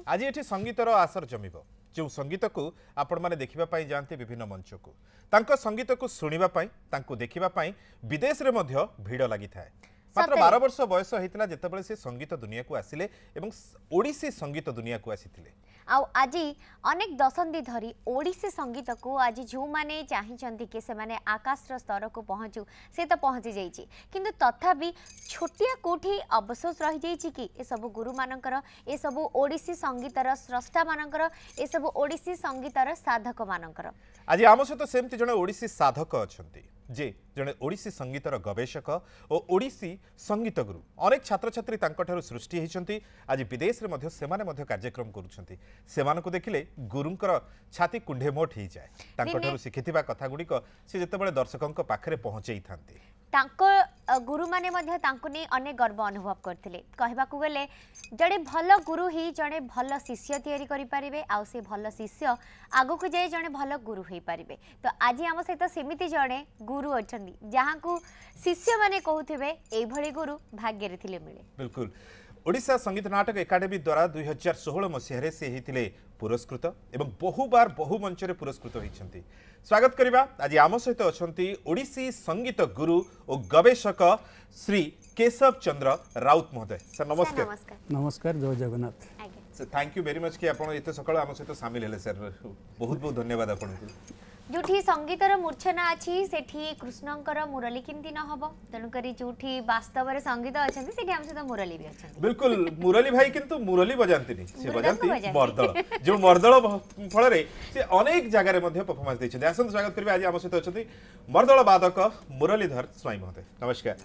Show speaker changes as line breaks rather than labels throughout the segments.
आज ये संगीतर आसर जमिब जो संगीत को आपण मैंने देखा जाते विभिन्न मंच को तांको संगीत को शुणापी देखापी विदेश में भिड़ लगी था मात्र 12 वर्ष बयस होता जितेबाला से संगीत दुनिया को आसिले ओडिसी संगीत दुनिया को आसीथिले
आज अनेक दशंधि धरी ओडिसी संगीत को आज जो माने चाहिए कि से माने आकाश स्तर को पहुँचू से तो पहुँची जाइए किंतु तथापि छोटिया कोठी अवशोष रही जाइए कि ये सब गुरु मानकर ये सब ओडिसी संगीतर स्रष्टा मानकर ये सब ओडिसी संगीतर साधक मानकर
आज आम सहित सेमती जड़े ओडिसी साधक अच्छा जे जड़े ओडिसी संगीतर गवेषक और ओडिसी संगीत गुरु अनेक छात्र छात्री तांकठारु सृष्टि होती आज विदेश में से कार्यक्रम करुँच देखिले गुरुंकर छाती कुंडेमोट हो जाए तांकठारु शिखिथिबा कथा गुड़िक से जितेबाला दर्शकों पाखरे पहुँचाई थांती
गुरु माने मध्य तांको नहीं अनेक गर्व अनुभव करथिले कहबाकू गले जड़े भल गुरु ही जड़े भल शिष्य तैयारी करि परिबे आ से भल शिष्य आगो को जाए जड़े भल गुरु होई परिबे तो आज आम सहित सेमिति जड़े गुरु अछंदी जहां को शिष्य माने कहउथिबे एई भली गुरु भाग्य रे थिले मिले।
बिल्कुल ओडिशा संगीत नाटक एकाडेमी द्वारा 2016 मसीह से होते पुरस्कृत एवं बहुबार बहु मंच पुरस्कृत होती स्वागत करवा आज आम सहित अच्छा ओडिसी संगीत गुरु और गवेषक श्री केशव चंद्र राउत महोदय सर नमस्कार।
नमस्कार जय Jagannath
thank you very much कि आप सकाल आम सहित सामिल हेले सर बहुत बहुत धन्यवाद आपको
जोठी संगीतर मूर्छना अच्छी सेठी कृष्णंकर मुरली किंती न हबो तेणुकरी जोठी वास्तव रे संगीत अछंती सेठी हम सहित मुरली भी अछंती
बिल्कुल मुरली भाई किंतु मुरली बजांती से बजांती मर्दल जो मर्दल फल रे से अनेक जगह रे मध्ये परफॉर्मेंस दैछथि आसन स्वागत करबे आज आम सहित अछंती मर्दल वादक मुरलीधर स्वाई महोदय नमस्कार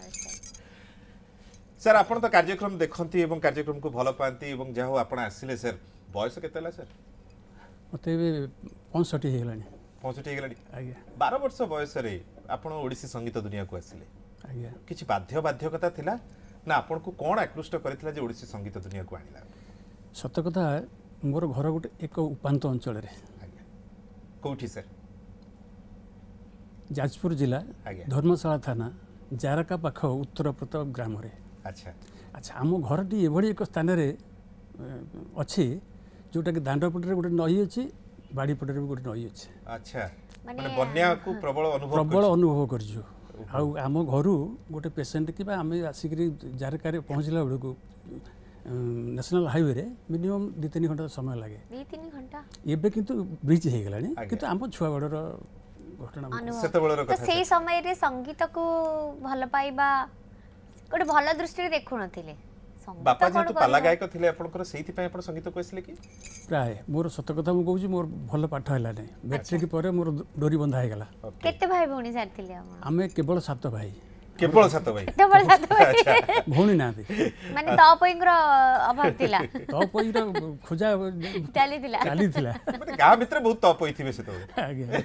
सर आपण तो कार्यक्रम देखंती एवं कार्यक्रम को भल पाती एवं जहाँ आपण आसिले सर बयस केतेला सर
मते 65 हे गेलानी
65 गलानी 12 वर्ष बयस रे आपण ओडिसी संगीत दुनिया को आसिले किछि बाध्यकता थिला ना आपण को कोन आकृष्ट करथिला जे ओडिसी संगीत दुनिया को आनिला
सत कथा मोर घर गोटे एक उपांत अंचल रे
कोठी सर
जाजपुर जिला धर्मशाला थाना जारका पाख उत्तर प्रताप ग्राम रे
अच्छा
अच्छा आम घरटी एभली एक स्थान रे अछि जोटा कि दांड पटरे गोटे नई अछि बाड़ी पटरे भी गोटे नई अच्छे
अच्छा माने बन्या को प्रबल
अनुभव करजु आउ आम घरु गोटे पेशेंट कि आम आसिक जारकार पहुँचला बेलू नेशनल हाईवे रे मिनिमम 2-3 घंटा समय लगे
2-3 घंटा
एबे किंतु ब्रिज हो गलानी किंतु आम छुआ बड़र घटना
से समय रे संगीत को भल पाइबा गोटे भल दृष्टि देखु नथिले
बापा जेतु पाला गायक थिले आपनकर सेहिति पय आपण संगीत को आसिले कि
प्राय मोर सत कथा मु कहूची मोर भल पाठ हैला नै मैट्रिक परे मोर डोरी बंधा है गला
केते भाई भौणी सार थिले हम
हमें केवल 7 भाई
केवल 7 भाई
भौणी नाथि
माने तो पइंगर अभाव थिला
तो पइर खोजा चाली थिला
माने गा भितर बहुत तो पइ थिबे से तो
आगे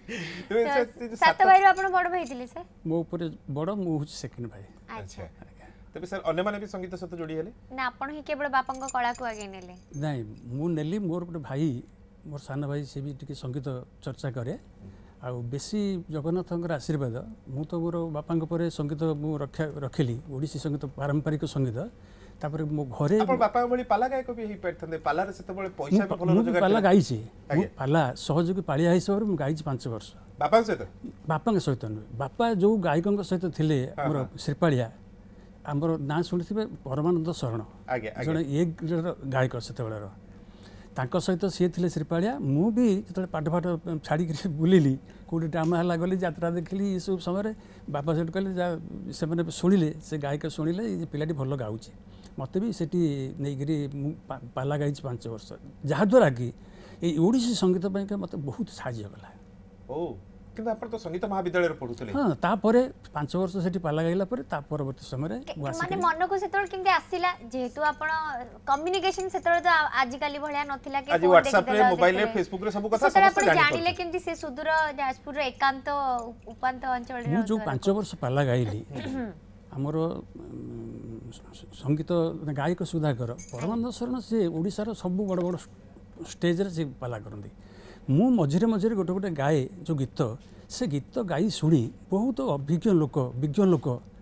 7 भाई रो आपण बड़ भाई थिले सर
मो ऊपर बड़ मु सेकंड भाई
अच्छा तबे सर अन्य माने भी संगीत सहित जोड़ी हेले
ना आपण ही केवल बापांग कला को आगे नेले
नहीं मु नेली मोर गोटे भाई मोर सान भाई से भी टिके संगीत चर्चा करे आ बेसी जगन्नाथंकर आशीर्वाद मु तो मोर बापांग परे संगीत मु रखिली ओडिसी संगीत पारंपरिक संगीत तापर मो घरे
आपण बापा भली पाला गायक भी ही परथंदे पाला रे सेते बळे पैसा भी भलो रोजगार
पाला गाइछि मु पाला सहयोगी पालिया हिसाब रे मु गाइछि 5 वर्ष
बापा सहित
बापा जो गायकंग सहित थिले मोर श्रीपालिया आमर ना शुणी परमानंद शरण जड़े एक गायक से सहित सी थे श्रीपालिया मु भी जो पाठ फाठ छाड़ी बुलिली कौटे ड्रामा है गली यात्रा देखिली ये सब समय बापा से कहले से शुणिले से गायक शुणिले ये पिलाटी भल गाँचे मत भी सेठी नहीं पाला गाई 5 वर्ष जहाद्वारा कि ओडिसी संगीत मत बहुत साहय कला
किंतु आपण तो संगीत महाविद्यालय रे पढुतले
हां तापरे 5 वर्ष सेठी पाला गाइला परे ता परवर्ती समय रे
माने मन को सेतोल किंते आसीला जेहेतु आपण कम्युनिकेशन सेतोल तो आज काली भलिया नथिला के
आज व्हाट्सएप रे मोबाइल रे फेसबुक रे सब कथा समस्त
जानिले किंती से सुदूर जाजपुर रे एकांत उपांत अंचल रे
जो 5 वर्ष पाला गाइली हमरो संगीत गायक सुधाकर परमानंद शरण से ओडिसा रो सब बड़ बड़ स्टेज रे से पाला करंदी मु मझे मझे गोटे गोटे गाए जो गीत से गीत गाई शुणी बहुत अभिज्ञ लोक विज्ञ लोक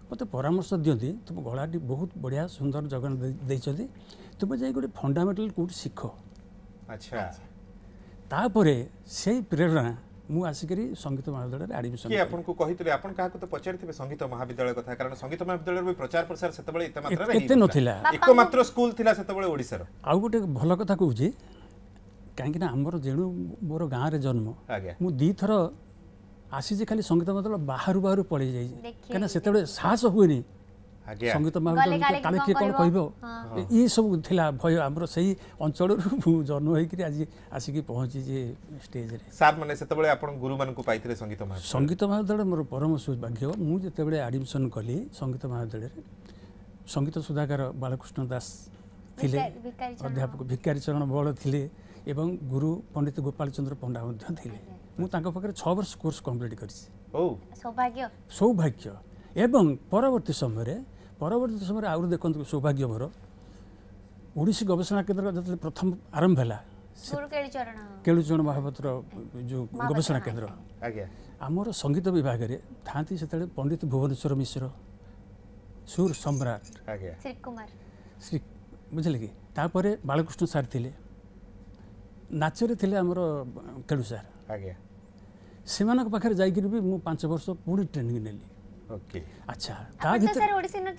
ମୋତେ ପରାମର୍ଶ ଦିଅନ୍ତି ତୁମ ଗଳାଟି ବହୁତ ବଢ଼ିଆ ସୁନ୍ଦର ଜଗନ୍ନାଥ ଦେଇଛନ୍ତି, ତୁମେ ଯାଇ ଗୋଟେ ଫଣ୍ଡାମେଣ୍ଟାଲ କେଉଁଠି ଶିଖ।
ଆଚ୍ଛା,
ତାପରେ ସେଇ ପ୍ରେରଣା ମୁଁ ଆସିକରି ସଙ୍ଗୀତ ମହାବିଦ୍ୟାଳୟରେ ଆଡମିସନ
କିଏ ଆପଣଙ୍କୁ କହିଥିଲେ? ଆପଣ କାହାକୁ ତ ପଚାରିଥିବେ ସଙ୍ଗୀତ ମହାବିଦ୍ୟାଳୟ କଥା, କାରଣ ସଙ୍ଗୀତ ମହାବିଦ୍ୟାଳୟର ବି ପ୍ରଚାର ପ୍ରସାର ସେତେବେଳେ ଏତେ ମାତ୍ରାରେ
ଏତେ ନଥିଲା,
ଏକମାତ୍ର ସ୍କୁଲ ଥିଲା ସେତେବେଳେ ଓଡ଼ିଶାର।
ଆଉ ଗୋଟେ ଭଲ କଥା କହୁଛି, କାହିଁକିନା ଆମର ଯେଣୁ ମୋର ଗାଁରେ ଜନ୍ମ,
ଆଜ୍ଞା,
ମୁଁ ଦିଥର ଆସିଛି ଖାଲି ସଙ୍ଗୀତ ମହାବିଦ୍ୟାଳୟ ବାହାରୁ ବାହାରୁ ପଳେଇ ଯାଇଛି, କାହିଁକିନା ସେତେବେଳେ ସାହସ ହୁଏନି
ଆଜ୍ଞା,
ସଙ୍ଗୀତ ମହାବିଦ୍ୟାଳୟ କାଳେ କିଏ କ'ଣ କହିବ, ଏସବୁ ଥିଲା ଭୟ। ଆମର ସେଇ ଅଞ୍ଚଳରୁ ମୁଁ ଜନ୍ମ ହେଇକରି ଆଜି ଆସିକି ପହଞ୍ଚିଛି ଷ୍ଟେଜରେ।
ସାର୍ ମାନେ ସେତେବେଳେ ଆପଣ ଗୁରୁମାନଙ୍କୁ ପାଇଥିଲେ ସଙ୍ଗୀତ ମହାବିଦ୍ୟାଳୟ?
ସଙ୍ଗୀତ ମହାବିଦ୍ୟାଳୟ ମୋର ପରମ ସୌଭାଗ୍ୟ। ମୁଁ ଯେତେବେଳେ ଆଡମିସନ୍ କଲି ସଙ୍ଗୀତ ମହାବିଦ୍ୟାଳୟରେ, ସଙ୍ଗୀତ ସୁଧାକର ବାଳକୃଷ୍ଣ ଦାସ ଥିଲେ ଅଧ୍ୟାପକ, ଭିକାରୀ ଚରଣ ବଳ ଥିଲେ ଏବଂ ଗୁରୁ ପଣ୍ଡିତ ଗୋପାଳ ଚନ୍ଦ୍ର ପଣ୍ଡା ମଧ୍ୟ ଥିଲେ। ମୁଁ ତାଙ୍କ ପାଖରେ 6 ବର୍ଷ କୋର୍ସ କମ୍ପ୍ଲିଟ୍ କରିଛି। ସୌଭାଗ୍ୟ। ଏବଂ ପରବର୍ତ୍ତୀ ସମୟରେ ଆହୁରି ଦେଖନ୍ତୁ ସୌଭାଗ୍ୟ ମୋର, ଓଡ଼ିଶୀ ଗବେଷଣା କେନ୍ଦ୍ର ଯେତେବେଳେ ପ୍ରଥମ ଆରମ୍ଭ ହେଲା, କେଳୁଚରଣ ମହାପାତ୍ର ଯେଉଁ ଗବେଷଣା କେନ୍ଦ୍ର, ଆମର ସଙ୍ଗୀତ ବିଭାଗରେ ଥାନ୍ତି ସେତେବେଳେ ପଣ୍ଡିତ ଭୁବନେଶ୍ୱର ମିଶ୍ର, ସୁର ସମ୍ରାଟ, ଶ୍ରୀ ବୁଝିଲେ କି, ତାପରେ ବାଳକୃଷ୍ଣ ସାର୍ ଥିଲେ, ନାଚରେ ଥିଲେ ଆମର କେଳୁ ସାର୍। ସେମାନଙ୍କ ପାଖରେ ଯାଇକରି ବି ମୁଁ 5 ବର୍ଷ ପୁଣି ଟ୍ରେନିଂ ନେଲି। ଆଚ୍ଛା, ତା ଭିତରେ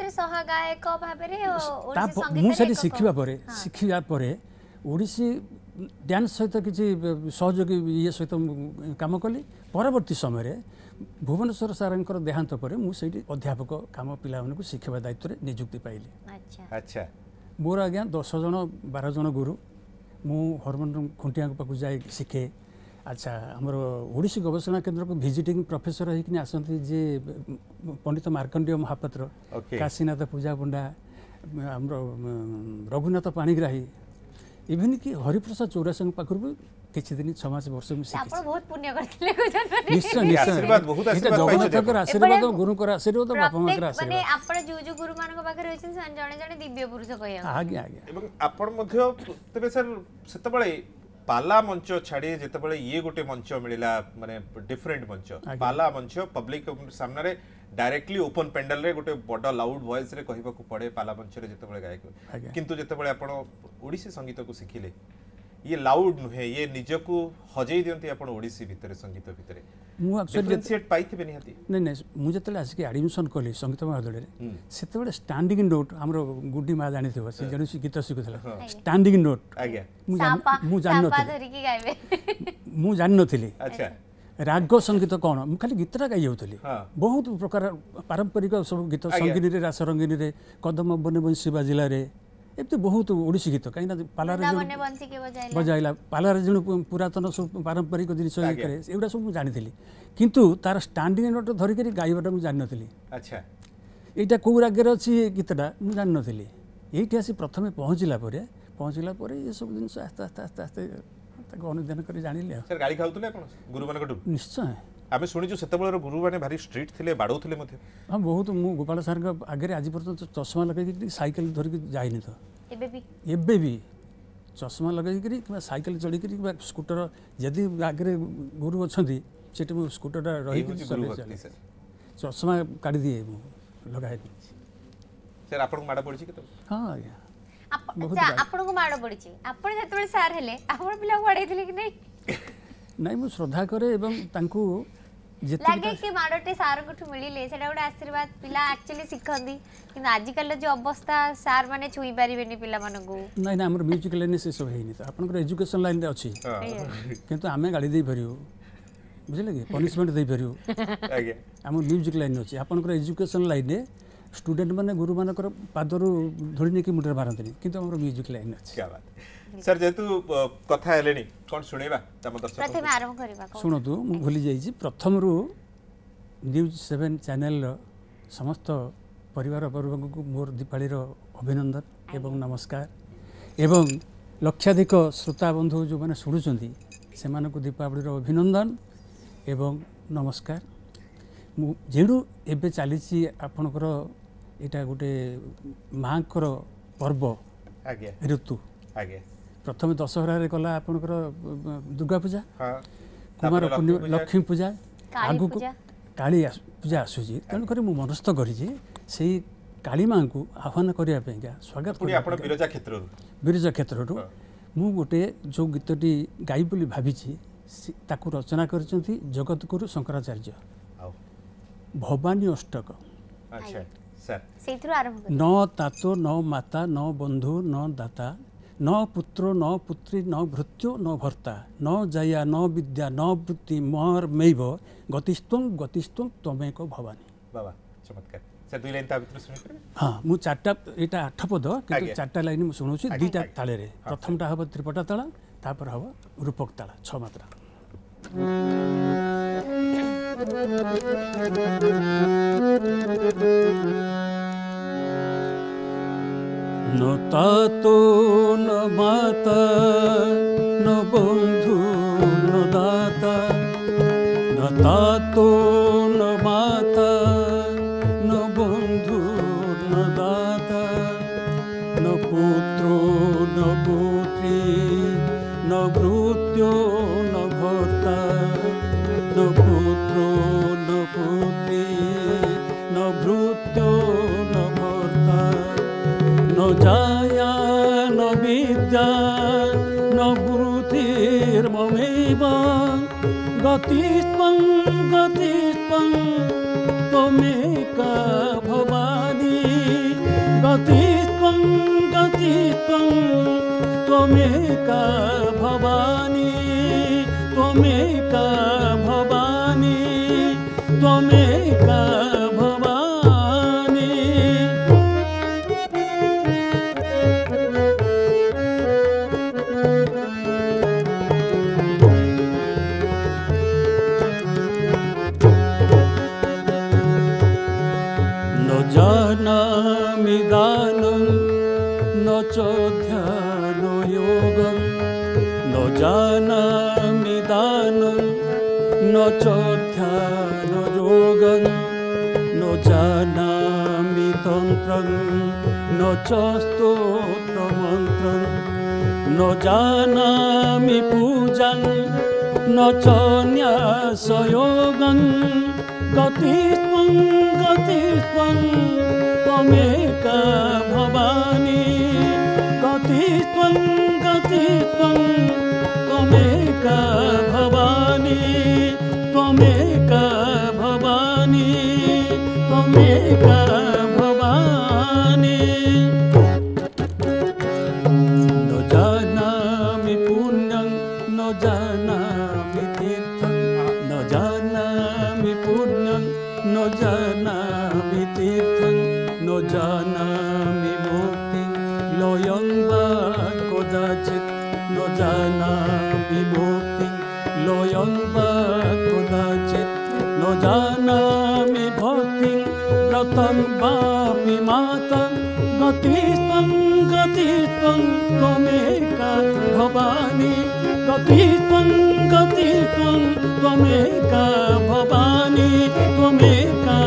ମୁଁ ସେଠି ଶିଖିବା ପରେ ଓଡ଼ିଶୀ ଡ୍ୟାନ୍ସ ସହିତ କିଛି ସହଯୋଗୀ ଇଏ ସହିତ କାମ କଲି। ପରବର୍ତ୍ତୀ ସମୟରେ ଭୁବନେଶ୍ୱର ସାର୍ଙ୍କର ଦେହାନ୍ତ ପରେ ମୁଁ ସେଇଠି ଅଧ୍ୟାପକ କାମ ପିଲାମାନଙ୍କୁ ଶିଖିବା ଦାୟିତ୍ୱରେ ନିଯୁକ୍ତି ପାଇଲି।
ଆଚ୍ଛା,
ମୋର ଆଜ୍ଞା 10 ଜଣ 12 ଜଣ ଗୁରୁ, ମୁଁ ହରମୋନ ଖୁଣ୍ଟିଆଙ୍କ ପାଖକୁ ଯାଇ ଶିଖେ। ଆଚ୍ଛା, ଆମର ଓଡ଼ିଶୀ ଗବେଷଣା କେନ୍ଦ୍ରକୁ ଭିଜିଟିଂ ପ୍ରଫେସର ହେଇକି ଆସନ୍ତି ଯେ ପଣ୍ଡିତ ମାର୍କଣ୍ଡେୟ ମହାପାତ୍ର, କାଶୀନାଥ ପୂଜା ପଣ୍ଡା, ଆମର ରଘୁନାଥ ପାଣିଗ୍ରାହୀ, ଇଭିନ୍ କି ହରିପ୍ରସାଦ ଚୌରାସିଙ୍କ ପାଖରୁ ବି କିଛି ଦିନ 6 ମାସ ବର୍ଷ ମୁଁ ଶିଖିଛି। ନିଶ୍ଚୟ ଜଗନ୍ନାଥଙ୍କର ଆଶୀର୍ବାଦ, ଗୁରୁଙ୍କର ଆଶୀର୍ବାଦ, ବାପା ମାଙ୍କର ଆଶୀର୍ବାଦ। ଆଜ୍ଞା ଆଜ୍ଞା।
ଏବଂ ଆପଣ ମଧ୍ୟ ତେବେ ସାର୍ ସେତେବେଳେ ପାଲା ମଞ୍ଚ ଛାଡ଼ି ଯେତେବେଳେ ଇଏ ଗୋଟେ ମଞ୍ଚ ମିଳିଲା, ମାନେ ଡିଫରେଣ୍ଟ ମଞ୍ଚ, ପାଲା ମଞ୍ଚ ପବ୍ଲିକ ସାମ୍ନାରେ डायरेक्टली ओपन पेंडल रे गोटे बड़ लाउड वॉइस रे कहबाकू पड़े पाला मंच रे जेतेबेले गायक, किंतु जेतेबेले आपण ओडिसी संगीत को शिखिले ये लाउड नुहे, ये निजकू हजई दियंती आपण ओडिसी भितरे संगीत भितरे मु एक्चुअली डिफरेंशिएट पाइथिबे निहाती नै नै मु जेतेले आसी एडमिशन कली संगीत महाविद्यालय रे सेतेबेले स्टैंडिंग नोट हमरो गुड्डी मा जानि थिबो से जणु गीत शिखुथला स्टैंडिंग नोट आज्ञा मु जानि नथिली मु जानि नथिली। अच्छा राग संगीत कौन मु खाली गीतटा गाई जाऊली, बहुत प्रकार पारंपरिक सब गीत संगीनी रे रास रंगीनी रे कदम बने बंशी बाजिला रे एमती बहुत ओडिसी गीत कहीं पालार बजाइला पालार जो पुरातन सब पारंपरिक जिनिस एगुड़ा सब जानी किंतु तार स्टैंडिंग नोट धरिक गाइबाटा मुझे जानी नी। अच्छा यहाँ कौ रागे अच्छी गीतटा मुझे जानी नी, ये आसी प्रथम पहुँचला ये सब जिन आस्ते आस्ते आस्ते आस्ते अनुधान कर जानिले। सर गाड़ी खाउतले आपण गुरु मानकटु निश्चय आमे सुनिजु सेतेबेलर गुरु माने भारी स्ट्रीट थिले, बाडौथिले मध्ये। हां बहुत मु गोपाल सर के आगे आज पर्यंत चश्मा लगाई साइकिल धर के जाइनि तो एबे भी चश्मा लगाई कि साइकिल चढ़ी कि स्कूटर जदि आगे गुरु अछंती सेटे मु स्कूटरटा रही चश्मा काढी दिए मु लगाई। सर आपण माडा पड़ी के? हां आज्ञा
आपन को माड़ पड़ी आपण जतबे सार हेले आपण पिला पढ़ाई थिले कि नहीं?
नहीं मु श्रद्धा करे एवं तांकू
लागे कि माड़टे सार को मिलिले सेटा गोटे आशीर्वाद पिला एक्चुअली सिखंदी, किंतु आज कल जो अवस्था सार माने छुई परिबेनी पिला मानकू।
नहीं ना हमर म्यूजिक लाइन से सब हेनी, तो आपन को एजुकेशन लाइन रे अछि किंतु आमे गाड़ी दे परियो बुझले कि पनिशमेंट दे परियो आगे हमर म्यूजिक लाइन अछि। आपन को एजुकेशन लाइन रे स्टूडेंट माने गुरु मानकर पादरु धोड़ी ने कि मुटर मारंतनी किंतु हमर म्यूजिक लाइन अछि। क्या बात सर जेतु कथा हेलेनी कोन सुनेबा तम दर्शक प्रथम आरंभ करबा सुनो तू मु भूली जाई छी प्रथम रु न्यूज 7 चैनल रो समस्त परिवार वर्ग को मोर दीपावली रो अभिनंदन एवं नमस्कार एवं लक्षाधिक श्रोता बंधु जो माने सुडुचंती से माने को दीपावली रो अभिनंदन एवं नमस्कार। मु जेडू एबे चली छी आपनकर एटा गोटे मांकर पर्व आगे ऋतु आगे प्रथम दशहरा रे कला आपनकर दुर्गा पूजा, कुमार पूर्णिमा, लक्ष्मी पूजा, आगु काली पूजा आसुची, तेणुक मु मनस्थ करी ସେଇ କାଳିମା को आह्वान करने स्वागत विरजा क्षेत्र मु गोटे जो गीतटी गाई बोली भावी ताकू रचना कर जगतगुरु शंकराचार्य भवानी अष्टक न तातो न माता न बंधु न दाता न पुत्र न पुत्री न भृत्यो न भर्ता न जया न विद्या न वृत्ति मोर मैव गतिस्त्वं त्वमेक भवानी
बाबा चमत्कार से दुई लाइन ता भितर सुनि करे
हां मु चारटा एटा आठ पद किंतु चारटा लाइन मु सुनुची दुईटा ताले रे प्रथमटा हबो त्रिपटा ताला तापर हबो रूपक ताला छ मात्रा न तातो न माता न बंधु न दाता न तातो न माता न बंधु न दाता न पुत्रो न पुत्री न भृत्यो न भर्ता न पुत्रो न पुत्री न भृत्यो न भर्ता न जाया न विद्या न बुद्धिर्ममेव गतिस्त्वं त्वमेका भवानी गतिस्त्वं त्वमेका भवानी त्वमेका भवानी त्वमेका भवानी न जानामि दानं न च ध्यानयोगं न जानामि दानं न च ध्यानयोगं न जानामि तन्त्रं न च स्तोत्रमन्त्रं न जानामि पूजां न च न्यासयोगं गतिस्त्वं त्वमेका भवानी गतिस्त्वं त्वमेका भवानी त्वमेका भवानी त्वमेका भवानी न जानामि पुण्यं न जानामि तीर्थं न जानामि पुण्यं न जानामि तीर्थं न जानामि मुक्तिं लयं वा कदाचित् न जानामि मुक्तिं लयं वा कदाचित् न जानामि भक्तिं व्रतं वापि मातं गतिस्त्वं त्वमेका भवानी गतिस्त्वं त्वमेका भवानी त्वमेका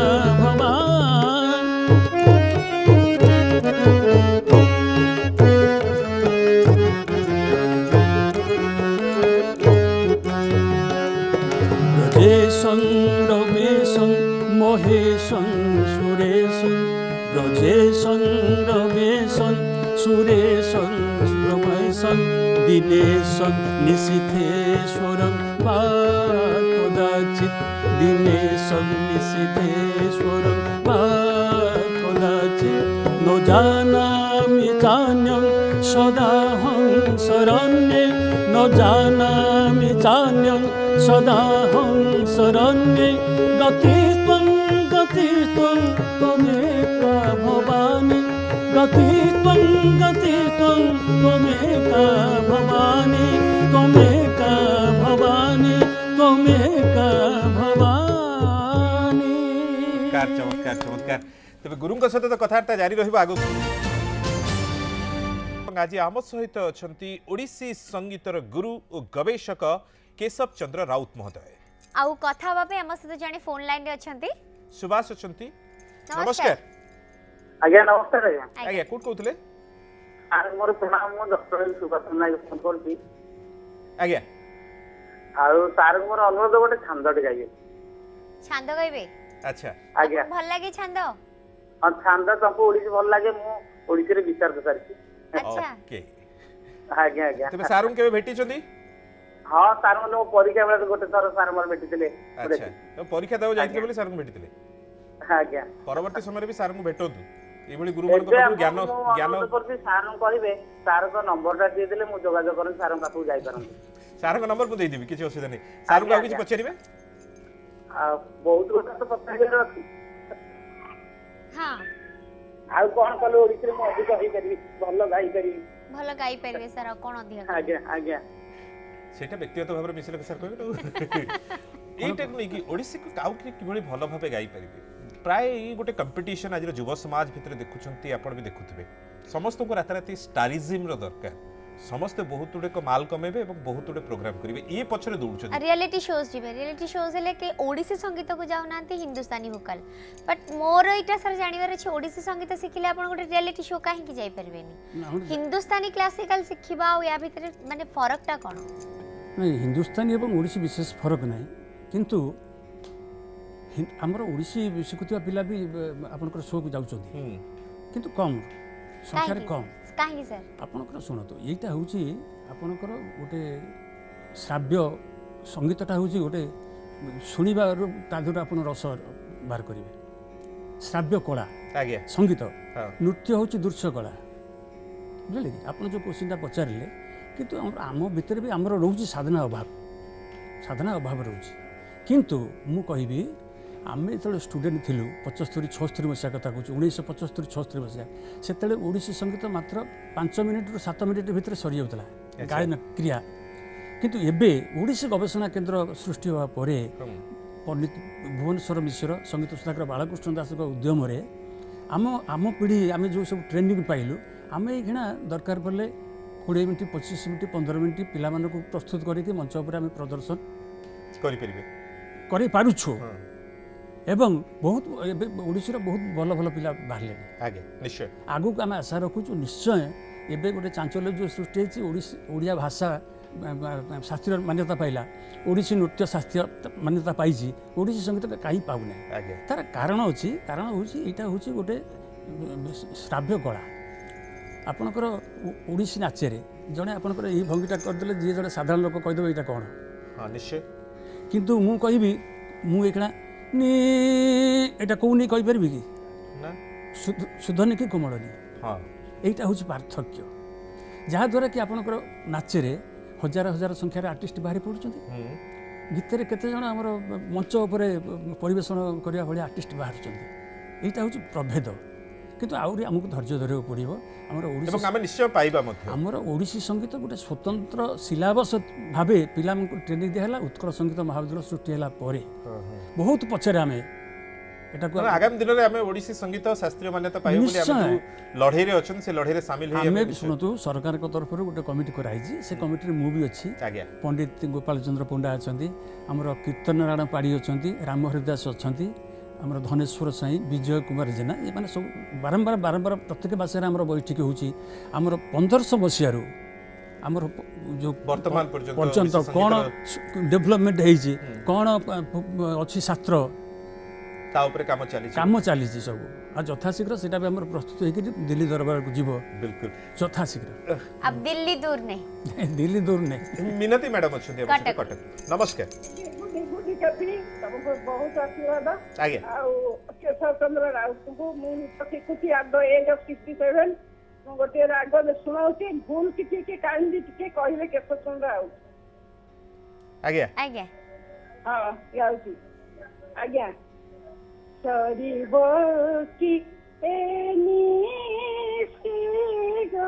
ब्रजेशं रमेशं महेशं सुरेशं ब्रजेशं रमेशं सुरेशं रमेशं दिनेशं निशिथेश्वरं वा कदाचित् दिनेशं निशिथेश्वरं वा कदाचित् न जानामि चान्यं सदाहं शरण्ये न जानामि चान्यं सदाहं शरण्ये गतिस्त्वं त्वमेका भवानी गतिस्त्वं त्वमेका भवानी त्वमेका भवानी त्वमेका भवानी
चमत्कार चमत्कार तेज गुरु सहित कथबार्ता जारी रहा आज आम सहित अच्छा ओडिसी संगीतर गुरु और गवेषक केशव चंद्र राउत महोदय
आउ कथा बाबे हम सहित जने फोन लाइन रे अछंती
सुभाष अछंती नमस्कार
आज्ञा नमस्कार आज्ञा
आज्ञा कोट कहउतले
आर मोर प्रणाम मो डॉक्टर सुभाष नायक फोन करती
आज्ञा
आउ सार मोर अनुरोध गोटे छंदटे गाइबे
छंद गाइबे
अच्छा
आज्ञा
भल लागे छंद
छांदा तुमको ओडिसी भल लागे मु ओडिसी रे विचार कर सारी
अच्छा
ओके
आज्ञा आज्ञा
तबे सारुम केबे भेटिछंती
हां सार मन परीक्षा बेला गोटे थर सार मन भेटिथिले
अच्छा तो परीक्षा देव जाइथिले बोली सारुम भेटिथिले
आज्ञा
परवर्ती समय भी सारुम भेटोतु एभली गुरु मान को ज्ञान ज्ञान
करती सार कहबे सार को नंबर टा दे देले मु जोगाजोग करन सार पाखु जाई परन
सार को नंबर मु दे देबी किछि असुविधा नहीं सार को किछि पछरिबे
बहुत गोटा तो पचार अछि
हाँ
आ कोन कल ओडिसी रे मु अधिक होई करी भल गाई करी
भल गाई परिवे सर कोन अधिक
आज्ञा आज्ञा
सेटा व्यक्तिगत भाव मिसिले सर कहबे एई टेक्निक ओडिसी को काउ किभली भल भाबे गाई परिबे प्राय गोटे कंपिटिशन आज युव समाज भितर देखुंत आप भी देखुवे समस्त को राताराति स्टारिज्म रो दरकार समस्ते बहुत गुड़े माल कमेबे और बहुत गुड़े प्रोग्राम करेंगे ये पछरे दौड़
रियलिटी शोज जीवे रियलिटी शोज हेले के ओडिसी संगीत को जाउ नांती हिंदुस्तानी वोकल बट मोर इटा सर जानिबार अछि ओडिसी संगीत सिखिले आपण गोटे रियलिटी शो काहे की जाई परबेनी हिंदुस्तानी क्लासिकल सिखिबा या भीतर माने फरकटा कोन
नहीं हिंदुस्तानी एवं ओडिसी विशेष फरक नहीं किंतु आमर ओडिसी शिखुवा पिला भी आपनकर शो को जाउछथि किंतु कम संख्या रे कम
काहे सर
आपनकर सुनतो एटा होची आपनकर गोटे श्राव्य संगीतटा होची गोटे सुनिबा तादुर आपन रस बार करिवे श्राव्य कला
आज्ञा
संगीत नृत्य होची दृश्य कला बुझले कि आपन जो क्वेश्चनटा पचारले किंतु आम भितर भी आमर रहउची साधना अभाव रहउची किंतु मु कहिबी आमे जो स्टूडेंट थिलु 75-76 मसीहा कथा कहूँ 1975-76 मसीहा से ओडिसी संगीत मात्र 5 मिनिट रु 7 मिनिट भितर सरी जाउतला गायन क्रिया किंतु एबे ओडिसी गवेषणा केन्द्र सृष्टि होवा परे पंडित भुवनेश्वर मिश्र संगीत सुधाकर बालकृष्ण दास उद्यम आम पीढ़ी आम जो सब ट्रेनिंग पाइलु आम ये दरकार पड़े 20 मिनिट 25 मिनिट 15 मिनिट पिला प्रस्तुत करके मंच उपर आम प्रदर्शन कर पारुछु एवं बहुत ओडिसी बहुत भल भल पिला बाहर
आगे निश्चय
आगु आम आशा रखुचु निश्चय एबे गोटे चांचल्य जो सृष्टि होती ओडिया भाषा शास्त्रीय मान्यता पाइला ओडिसी नृत्य शास्त्रीय मान्यता पाई ओडिसी संगीत कहीं पाऊना तार कारण अच्छी कारण हूँ यहाँ हूँ गोटे श्राव्य कला आपणकर ओडिसी नाचेरे जड़े आपणकर यही भंगीटा करदे जी जड़े साधारण लोक कहीदेव यहाँ कौन
निश्चय
किंतु मु कहबी मु एकना नी एटा कौनी कहि परबी कि
ना
सुधनी कि कोमलनी
हां
एटा होची पार्थक्य जहा द्वारा कि आपणकर नाचेरे हजार हजार संख्यार आर्टिस्ट बाहरी पड़ुचंती गीतरे केते जण हमर मंच उपरे परिवेषण करिया भली आर्टिस्ट बाहरुचंती एटा होची प्रभेद किंतु आउरी हमकु धैर्य धरियो पड़िबो हमर ओडिसी
एवं हम निश्चय पाइबा मध्य
हमर ओडिसी संगीत गोटे स्वतंत्र सिलेबस भाबे पिला ट्रेनिंग दिहला उत्कल संगीत महाविद्यालय सृष्टि हला परे बहुत पछरे आमे एटा को
आगामी दिन रे हमें ओडिसी संगीत शास्त्रीय मान्यता पाइबो बोली हम लढाई रे अछन से लढाई रे शामिल होई
हमें सुनतु सरकार को तरफ रो गोटे कमिटी कराइजी से कमिटी रे मु भी अछि
आज्ञा
पंडित गोपाल चंद्र पंडा अछंती हमर कीर्तन नारायण पाड़ी अछंती राम हरिदास अछंती हमर धनेश्वर साई विजय कुमार जेना ये माने सब बारंबार बारंबार प्रत्येक मासरे हमर बैठक होची हमर 1500 मसियारू हमर जो
वर्तमान
पर्यंत कोन डेवलपमेंट हेची कोन अछि शास्त्र
ता ऊपर काम
चली सब आ यथाशीघ्र सेटा भी हमर प्रस्तुत हेकि दिल्ली दरबार को जीव
बिल्कुल
यथाशीघ्र
अब दिल्ली दूर नहीं
दिल्ली दूर नहीं
मिनती मैडम अछि कटक नमस्कार
बहुत आशीर्वाद
आगे
केशव चंद्र राउत को मुझे एट द एज ऑफ 67 गोटे राग शुणाऊँ भूल कि काइंडली टिके कहले केशव चंद्र राउत
आगे
आगे
हाँ गाउची आज्ञा सरीबो की एनी सिगो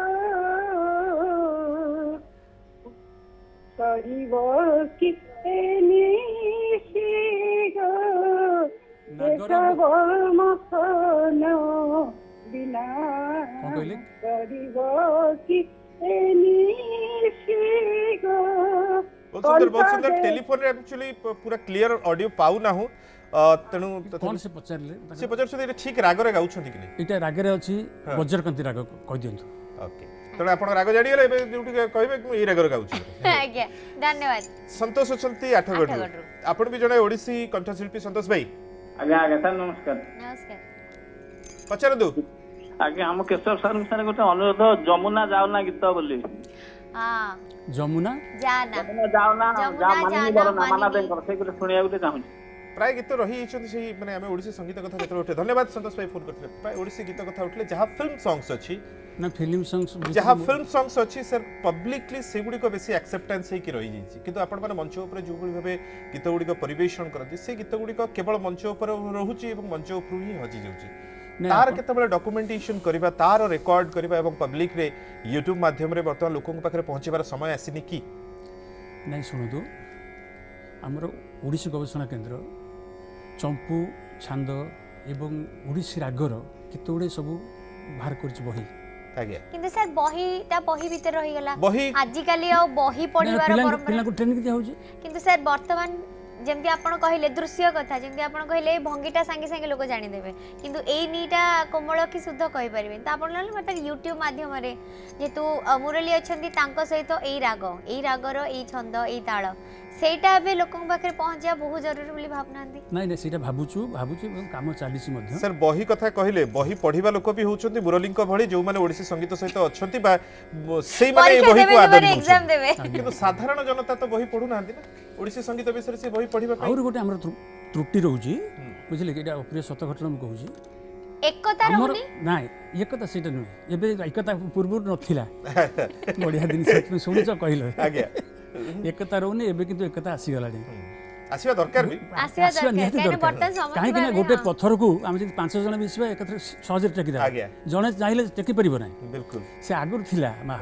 सरीबो की एनी सिगो देखबो मखनो बिना सरीबो की एनी सिगो
बहुत सुंदर टेलीफोन रे एक्चुअली पूरा क्लियर ऑडियो पाउ ना हूं तेणु
कौन से पचारले
से पचार ठीक राग रे गाउछथि कि नहीं
इटा राग रे अछि वज्रकांति राग कहि दियंतु
ओके तेणु आपण राग जानि गेले एबे जोटी कहबे कि ई राग रे गाउछि
आज्ञा धन्यवाद
संतोष अछंती आठगढ़ आपण भी जने ओडिसी कंठशिल्पी संतोष भाई
आज्ञा आज्ञा सर नमस्कार
नमस्कार
पचारदु
आगे हम केशव सर सर गोटे अनुरोध जमुना जाओना गीत बोली
हाँ
जमुना
जाना
जमुना जाओना
जमुना
मानिनी
जाना,
बरना माना
मानिनी।
देंकर से गोटे सुनिया गोटे चाहूँ
प्राय गीत रही माने आम ओडिसी संगीत कथा केते उठे धन्यवाद संतोष भाई फोन करते प्राय ओडिसी गीत कथा उठले जहाँ फिल्म सॉन्ग्स अच्छी
ना फिल्म सॉन्ग्स
जहाँ फिल्म सॉन्ग्स अच्छी सर पब्लिकली से गुड़िक बेसी एक्सेप्टेंस होगी रही जाइए किंतु आपण मैंने मंच उपर जो भाव गीत गुड़िक परिवेषण करती से गीत गुड़िक केवल मंच उपर रोचे मंच उपरू ही हजि जाऊँगी तार केतबेले डॉक्यूमेंटेशन करबा तार रिकॉर्ड करबा एवं पब्लिक रे यूट्यूब माध्यम रे वर्तमान लोकन पाखरे पहुंचीबार समय आसीनी की
नहीं शुणु आमर ओडिसी गवेषणा केन्द्र चंपू छांद एवं ओडिसी रागर केते गुडे सब बाहर कर बही
आज्ञा
किंतु सर बही भीतर रही गला
बही
आजिकाली आ बही पढ़िबार परंपरा
पिला को ट्रेनिंग दिया होची
किंतु सर वर्तमान जमती आपण कहले दृश्य कथा जमती आपण कहले भंगीटा सांगे सांगे लोक जानि देबे किंतु एई नीटा कोमल की शुद्ध कहि परिबे त आपण लाल मत YouTube माध्यम रे जेतु मुरली अछंती तांको सहित एई रागर एई छंद एई ताळ सेटा बे लोकन पाखरे पहुंचा बहुत जरूरी बोली भावनांती
नहीं नहीं सेटा भाबुचु काम चलीसी मध्य
सर बही कथा कहले बही पढ़िबा लोक भी होचंती मुरलीक भଳି जो माने ओडिसी संगीत सहित अछंती बा सेई माने बही को आदर
एग्जाम देबे
किंतु साधारण जनता तो बही पढु नांती ना ओडिसी संगीत विषय से बही पढ़िबा
और गोटे हमर त्रुटि रहउची बुझले कि एटा अप्रिय सत घटना म कहूची
एकता रहउनी
नाही एकता सेटा नुहे एबे एकता पूर्व नथिला बढ़िया दिन से सुनिच कहिलो
आज्ञा
एकता रहउनी एबे किंतु एकता आसी गलाडी
आसीबा दरकार भी
आसिया
निहाती
दरकार
दरकार
बर्तन समझ
काहे कि ना गोटे पत्थर को हम जे 500 जण मिसबा एकत्र सहज टेकी दा
आज्ञा
जणे चाहिले टेकी परिबो नाही
बिल्कुल
से आगुर थिला मा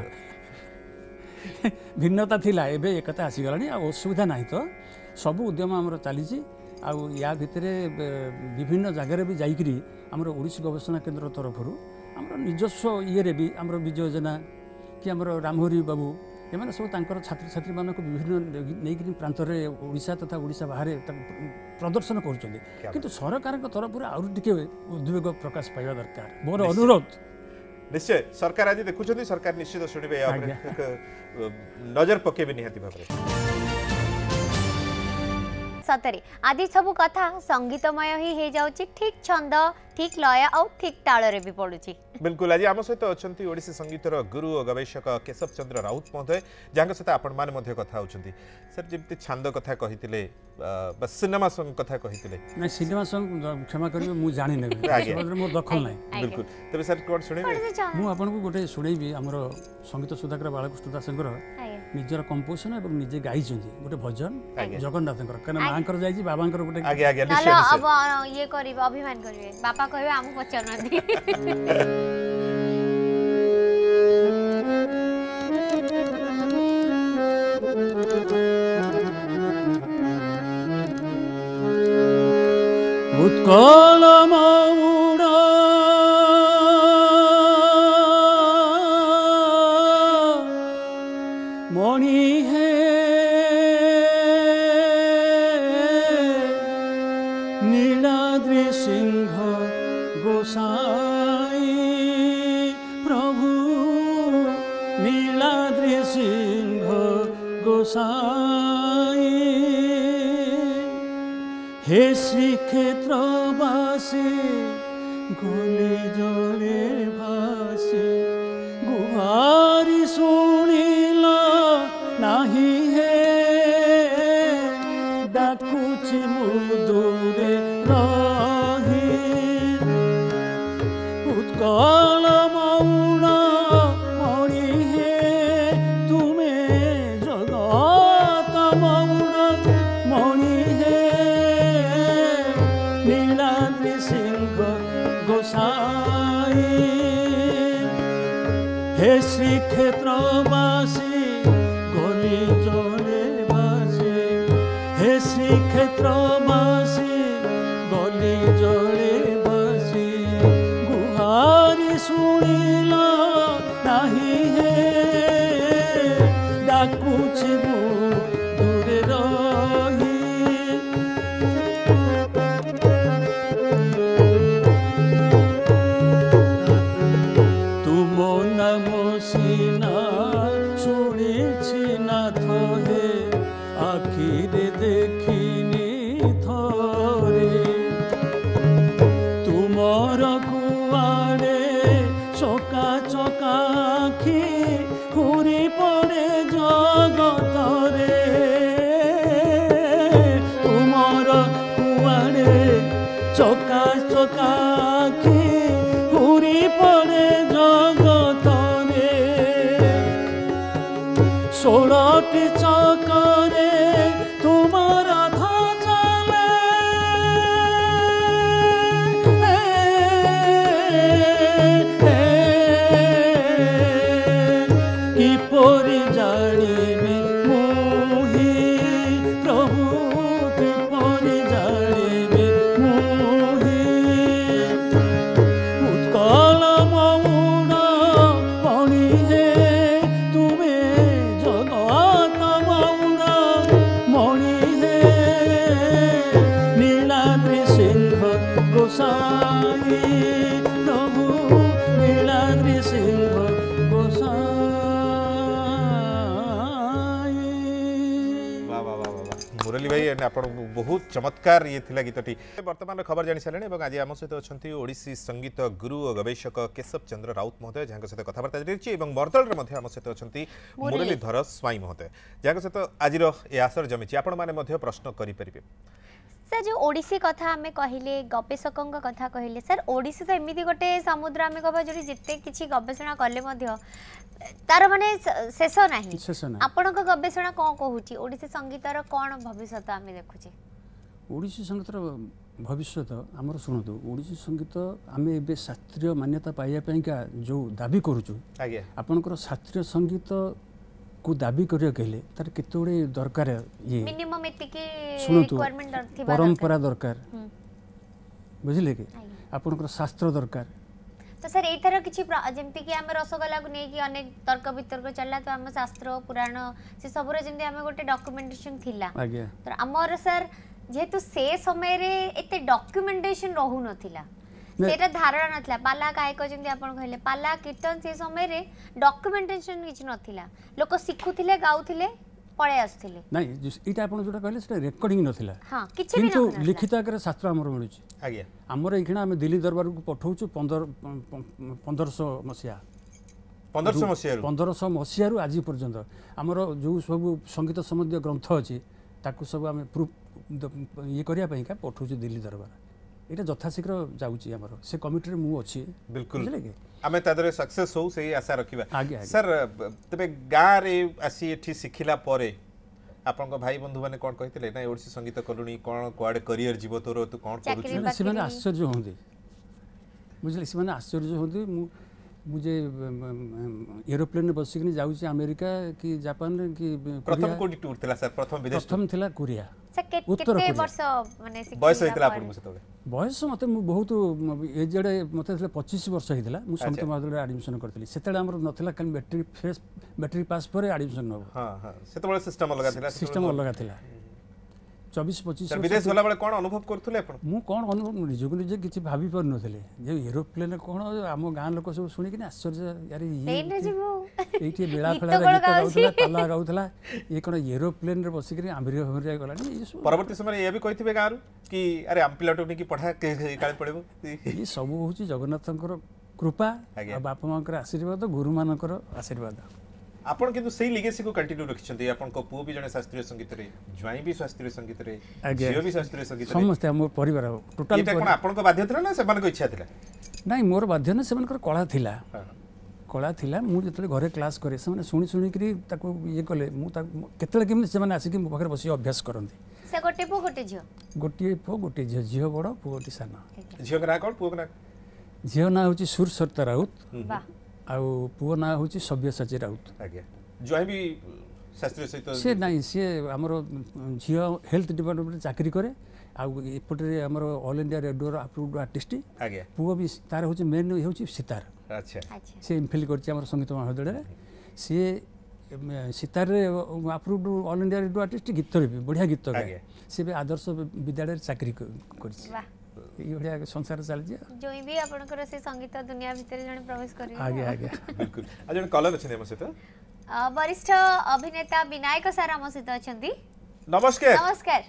भिन्नता थिला एबे एकता आसी गलाडी आ असुविधा नाही तो सब उद्यम हमर चलीची आ या भितरे विभिन्न जगह भी जाइकरी हमर ओडिसी गवेषणा केन्द्र तरफरु हमर निजस्व ये रे भी हमर विजय योजना कि हमर रामहरि बाबू एमाने सब तांकर छात्र छात्री मानक विभिन्न नैकरी प्रांत रे ओडिशा तथा ओडिशा बाहर प्रदर्शन करूछन्ती किंतु सरकार तरफरु आउर टिके उद्वेग प्रकाश पाइबा दरकार मोर अनुरोध
निश्चय सरकार आज देखुछन्ती सरकार निश्चित सुनिबे नजर पकेबे निहाती भाबरे
सतरे आदि सब कथा संगीतमय ही हे जाउची ठीक छंद ठीक लय और ठीक ताल रे भी पडुची
बिल्कुल आज आम सहित अच्छा ओडिसी संगीतर गुरु और गवेषक केशव चंद्र राउत महोदय जहाँ सहित आपण मैंने कथा होती सर जमी छांद कथा कही सिनेमा सॉन्ग कथा कही
नहीं सिनेमा सॉन्ग क्षमा करेंगे मुझे जानी नहीं मोर दखल नहीं
बिल्कुल तेज सर कौन शुणे
मुझे आपको गोटे शुणेबी आमर संगीत सुधाकर बालकृष्ण दासंकर निजर कंपोजिशन और निजे गाई गोटे भजन जगन्नाथ कहीं माँ जाइए बाबा गोटे
अब ये करिवे अभिमान करिवे बापा कहबे आमु पचारनदी
उत्कल मौड़ा मणि है नीलाद्रि सिंह गोसाई प्रभु नीलाद्रि सिंह गोसाई हे श्रीक्षेत्रवासी गले जले भासी गुहारी शुणिला नाही हे डाकुछि मुदुरे रही उत्कल मौना मणि हे तुमे जगत मौना मणि हे नीलाद्रि सिंह गोसाई हे श्रीक्षेत्रवासी गली जले भासी हे श्रीक्षेत्रवासी गली जले भासी गुहारी शुणिला नाही हे डाकुछि दूरे रही तुमो नमो सीना शुणिछि नाथ हे आखिरे देखिनी थरे तुमर कुआ ଆଖି ହୁରି ପଡ଼େ ଜଗତରେ ତୁମର କୁଆଡ଼େ ଚକା ଚକା ଆଖି ହୁରି ପଡ଼େ ଜଗତରେ 16ଟି ଚକରେ ତୁମର কিপরি জানিবে মোহি প্রভু কিপরি জানিবে মোহি উৎকল মৌন মণি হে তুমি জগত মৌন মণি হে নীলাদ্রি সিংহ গোসাই প্রভু নীলাদ্রি সিংহ
मुरली भाई आप बहुत चमत्कार ये थिला गीतटी वर्तमान खबर जानी सारे और आज आम सहित अच्छा ओडिसी संगीत गुरु और गवेषक केशव चंद्र राउत महोदय जहाँ सहित कथबार्ता रही बरदल आम सहित अच्छा मुरलीधर स्वाई महोदय जहाँ सहित आज ये आसर जमी आपण मैंने प्रश्न करेंगे
सर जो ओडिसी कथा आम कहले गवेषकों कथा कहले सर ओडिसी तो एमती गोटे समुद्र आम कह जो जिते किसी गवेषणा कले तार माने शेष नाही आपण गवेषणा कौन कहूँ ओडिसी संगीतर कौन भविष्य आम देखुचे
ओडिसी संगीतर भविष्य आमर शुणु ओडिसी संगीत आम ए शास्त्रीय मान्यता पाइबापा जो दाबी करुचु आपणकर शास्त्रीय संगीत को दाबी करिया कहले तार केते गुडे दरकार ये
मिनिमम एतिके
रिक्वायरमेंट थिबा परंपरा दरकार बुझिले कि आपनकर शास्त्र दरकार
तो सर एथर किछि जेमति कि हम रसगोल्ला को नै कि अनेक तर्क वितर्क चलला तो हम शास्त्र पुराण से सबरे जेमति हम गोटे डॉक्यूमेंटेशन थिला
आज्ञा
तो हमर सर जेतु से समय रे एते डॉक्यूमेंटेशन रहू नथिला सेटा धारणा नथिला पाला गायक जेमति आपण कहले पाला कीर्तन से समय रे डॉक्यूमेंटेशन किछि नथिला लोक सिखुथिले गाउथिले पळे आस्थिले
नाही इटा आपण जोटा कहले सेटा रेकॉर्डिंग नथिला
हां किछि भी
किंतु लिखित आकार शास्त्र हमर मिलुछि
आज्ञा
हमर एखिना हम दिल्ली दरबार को पठौछु 1500 मसिया 1500 मसिया रु आज पर्यंत हमर जो सब संगीत संबंधी ग्रंथ अछि ताकू सब हम प्रूफ ये करिया पई का पठौछु दिल्ली दरबार एटा यथाशीघ्र जाउची हमर से कमिटी रे मु अछि
बिल्कुल आमे तादरे सक्सेस हो सही आशा रखिबा सर तबे गा रे आसी एठी सिखिला परे आपन भाई बंधु माने कोन कहितले ना ओडिसी संगीत करूनी कोन क्वाड करियर जीव तोर तू कोन करूची
से माने आश्चर्य होंदे बुझले से माने आश्चर्य होंदे मुझे एरोप्लेन में बसिकनी जाउची अमेरिका कि जापान कि
प्रथम कोडी टूर थिला सर प्रथम विदेश
प्रथम थिला कोरिया
केते वर्ष माने
बयस हेतला आपन मुसे तबे
बयस मते बहुत एजेडे मते 25 वर्ष हेतला मु समित महाविद्यालय एडमिशन करथली सेतले हमर नथिला कान बैटरी पास पर एडमिशन हो
हां हां सेतबे सिस्टम अलग थिला
24-25
विदेश गला बेले कोन अनुभव करथले आपण
मु कोन अनुभव निजको निजे किछि भाबी पर नथले जे एरोप्लेन कोन हम गां लोक सब सुनि कि आश्चर्य यार एठी बेला फेला गीत गाउथला पाला गाउथला ये कोन एरोप्लेन रे बसि कि अमेरिका गला
परवर्ती समय ये भी कहिथिबे गारू कि अरे हम पिलाटोनी की पढ़ा के काल पड़ेबो
ये सब होची जगन्नाथंकर कृपा आ बापा मांकर आशीर्वाद गुरु मानकर आशीर्वाद
आपण किंतु सही लिगेसी को कंटिन्यू रखिछन्ती आपण को पु भी जने शास्त्रीय संगीत रे ज्वाई भी शास्त्रीय संगीत रे जियो भी शास्त्रीय संगीत रे
समस्त हम परिवार टोटल
एटा कोन आपण को बाध्य थिला ना सेमान को इच्छा थिला
नाही मोर बाध्य ना सेमान कला थिला मु जतले घरे क्लास करे से सुनी सुनी करी ताको ये कले मु केतले केमि सेमान आसी कि मो पाखरे बसी अभ्यास करंती
से गोटे पो गोटे
झियो झियो बड़ पु गोटे सान
झियो का कोन पु का
झियो ना होची सुर सरता राउत आउ पुओ ना होची सभ्यसाची राउत
आज्ञा जोई भी शास्त्रीय सहित
से नाही से हमर झियो हेल्थ डिपार्टमेंट चाकरी करे आउ एपटे हमर All India Radio approved artist
आज्ञा
पुओ भी तार होची मेन होची सितार
अच्छा
से एमफिल करची हमर संगीत महाविद्यालय से सितार रे approved All India Radio artist गीत रे बढ़िया गीत गाए से भी आदर्श विद्यालय चाकरी करची ये बढ़िया संसार चल जे
जोई भी आपनकर से संगीत दुनिया भीतर जने प्रवेश करी
आगे
बिल्कुल आ जने कॉलर अछि हम सहित
वरिष्ठ अभिनेता विनायक सर हम सहित अछंती
नमस्कार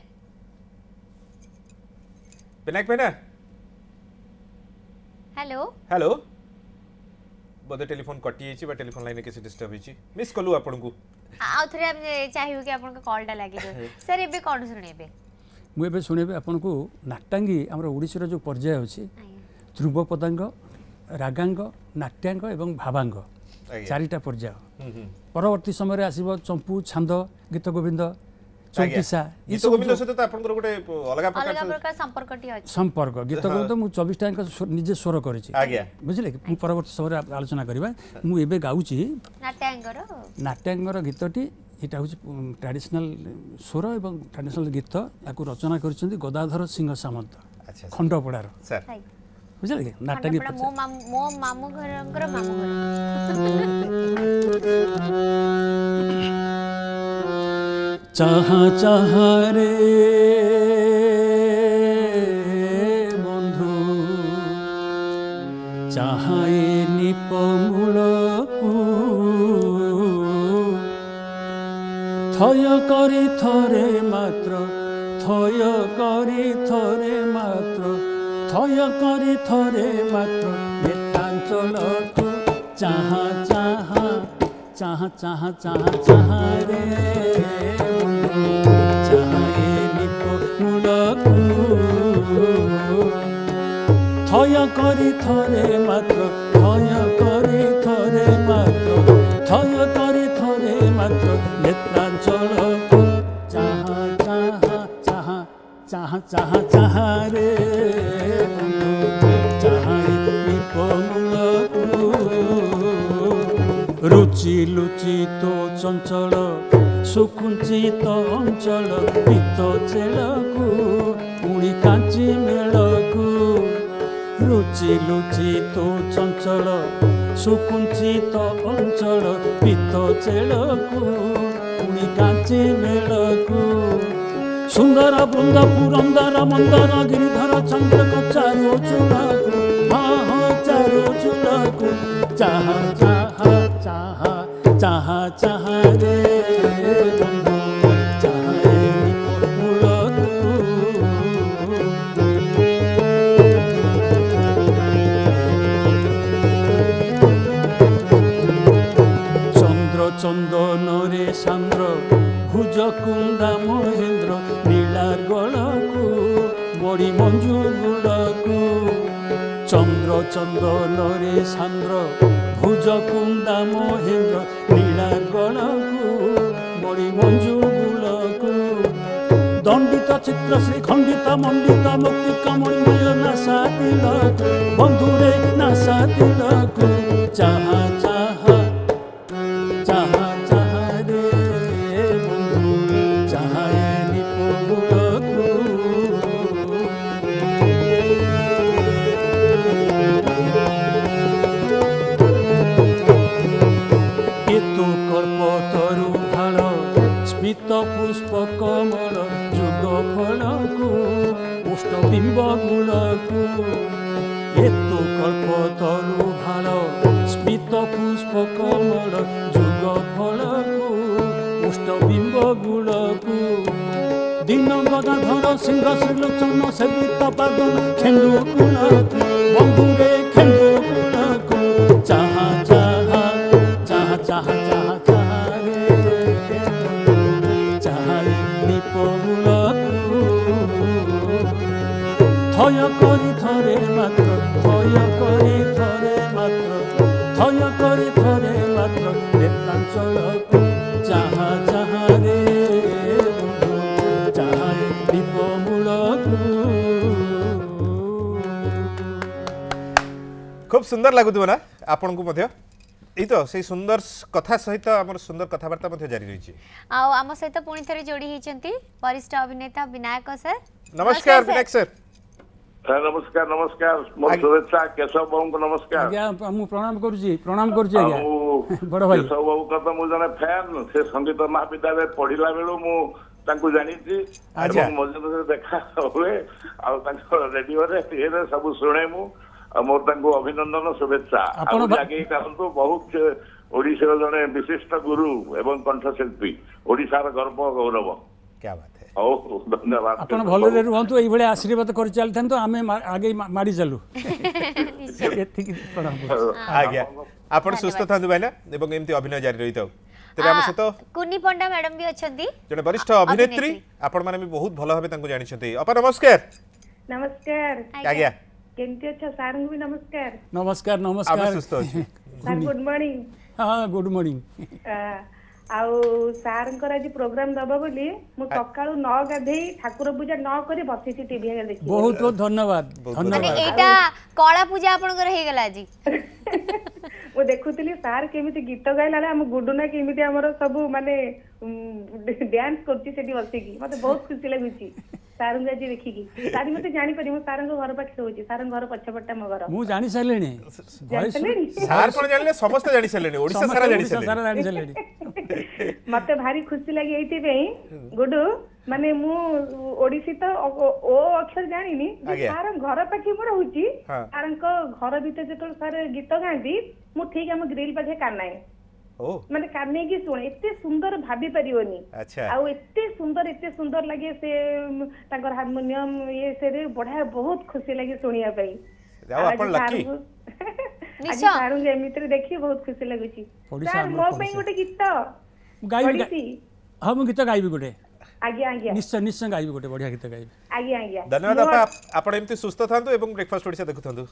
विनायक भाई ना
हेलो
बोधे टेलीफोन कटि जाइछि बा टेलीफोन लाइन किसी डिस्टर्ब होइछि मिस कलु आपन को
आउ थरे हम चाहियो कि आपन को कॉलटा लागि जो सर एबे कोन सुनेबे
मु एबे सुनेबे आपन को नाट्यांगी हमर ओडिसा रो जो पर्याय अछि ध्रुव पदांग रागांग नाट्यांग एवं भावांग चारिटा पर्याय परवर्ती समय रे आसीबो चंपू छंद गीत गोविंद चौकिसा
गीत गोविंद सहित तो आपन गोटे अलग
प्रकार संपर्कटी अछि
संपर्क गीत गोविंद मु 24 टाइम निजे स्वर करिछि
आज्ञा
बुझले मु परवर्ती समय आलोचना करबा मु एबे गाउछि नाट्यांगर गीतटी एटा हूँ ट्रेडिशनल स्वर और ट्रेडिशनल गीत या रचना कर गदाधर सिंह सामंत खंडपड़ार बुझे कि नाटक
मो मामू घर मामू घर
चाहा चाहा रे बंधु चाहाए निपमूल थय करी थरे मात्र थय करी थरे मात्र थय करी थरे मात्र नेत्रांचल को चाहा चाहा चाहा चाहा चाहा चाहा रे चाहे निपमूल थय करी थरे मात्र थय करी थरे मात्र थय करी थरे मात्र नेत्रांचल को चाहा चाहा चाहा चाहा चाहा चाहा रे चाहे निपमूल रुचि लुचि तो चंचल सुकुंचित अंचल पीत चेलकू पुणी कांची मेलकू रुचि लुचि तो चंचल सुकुंचित अंचल पीत चेलकू पुणी कांची मेलकू सुंदर बृंद पुरंदर मंदर गिरिधर चंद्रक चारो चूलकू हाँ चारो चूलकू चाहा चाहा चाहा चाहा चाहा रे बंधु चाहे निपमूल चंद्र चंदन रे सांद्र भुज कुंदा महेंद्र नीलार गलकू बड़ी मंजू गुलकू चंद्र चंदन रे सांद्र भुज कुंदा महेंद्र नीलार गलकू बड़ी मंजू गुलकू दंडित चित्र श्री खंडित मंडित मुक्ति कमलमय नासा तिलक बंधुरे नासा तिलक चाहा चाहा चाहा चाहा रे बंधु चाहे निपमूल केतु कल्पतरु भाल स्मित पुष्प कमल जुग फलकू पुष्टबिंब गुलकू केतु कल्पतरु भाल स्मित पुष्प कमल जुग फलकू पुष्टबिंब गुलकू दिन गदाधर सिंह श्रीलोचन सेवित पादन खेन्दु गुलकू बंधुरे खेन्दु गुलकू चाहा चाहा चाहा चाहा चाहा चाहा रे चाहा निपमूल थय करी थरे मात्र थय करी थरे मात्र थय करी थरे मात्र नेत्रांचल को चाहा चाहा रे चाहा निपमूल
खूब सुंदर लगुथिबो ना आपन को मध्य ई तो से सुंदर कथा सहित हमर सुंदर कथावार्ता मध्य जारी रही छी
आ हम सहित पुणी थरे जोड़ी हिचंती वरिष्ठ अभिनेता विनायक सर
नमस्कार विनायक सर
नमस्कार नमस्कार मोर शुभेच्छा केशव बाबू को नमस्कार
आज्ञा मु प्रणाम करूची आज्ञा बड़ भाई
केशव बाबू का तो मु जने फैन से संगीत महाविद्यालय पढ़िला बेलू मु तांको जानिची
अच्छा
मजे देखा हुए आ तांको रेडियो रे ये सब सुने मु मोर तांको अभिनंदन शुभेच्छा आप आगे करंतु बहुत ओडिसा जने विशिष्ट गुरु एवं कंठशिल्पी ओडिसा रा गर्व गौरव
क्या बात है
धन्यवाद
आपण भलरे रुहंतु एई भले आशीर्वाद कर चलथन तो आमे आगे माडी चलू
आज्ञा आपण सुस्थ थांदु भाईना एवं एमती अभिनय जारी रही थाउ तेरे हम सहित
कुन्नी पंडा मैडम भी अछंती
जने वरिष्ठ अभिनेत्री आपण माने भी बहुत भलो भाबे तांको जानि छथि अपा नमस्कार
नमस्कार
आज्ञा
केमती अच्छा सार भी नमस्कार
नमस्कार
हम
नमस्कार
सुस्थ अछि
सार गुड मॉर्निंग
हाँ गुड मॉर्निंग
आउ सार आज प्रोग्राम दबा बोली मु सकाळु 9 गाधे ठाकुर पूजा न करी बसी टीवी हे देखि
बहुत बहुत धन्यवाद धन्यवाद
एटा कला पूजा आपनकर हे गेला जी
वो देखुली सार केमिति गीत गाइला हम गुडुना केमिति हमर सब माने डांस करछि सेठी बसिकी मते बहुत खुशी लागुछि सार आज देखिकी सार मते जानि परि मु सार घर पाखे होछि सार घर पछपट्टा मो घर
मु जानि सालेनी
सार कोन जानले समस्त जानि सलेनी ओडिसा सारा जानि सलेनी
मते भारी खुशी लागि एइति बेई गुडु माने मु ओडिसी तो ओ अक्षर जानिनी सार घर पाखे मोर होछि सार घर भीतर जेतो सार गीत गांती मु ठीक हम ग्रिल पाखे कानाए माने काने की सुने एते सुंदर भाबी परियोनी आउ एते सुंदर लगे से ताकर हारमोनियम ये से बढ़िया बहुत खुशी लगे सुनिया पई
जाओ अपन लकी
निश्चय सारू एमित्र देखि बहुत खुशी लागुची सर मो पई गोटे गीत
गाइबी हम गीत गाइबी गोटे
आज्ञा आज्ञा
निश्चय निश्चय गाइबी गोटे बढ़िया गीत गाइबी
आज्ञा आज्ञा
धन्यवाद आपण एमती सुस्थ थांतु एवं ब्रेकफास्ट ओडिसा देखुथंतु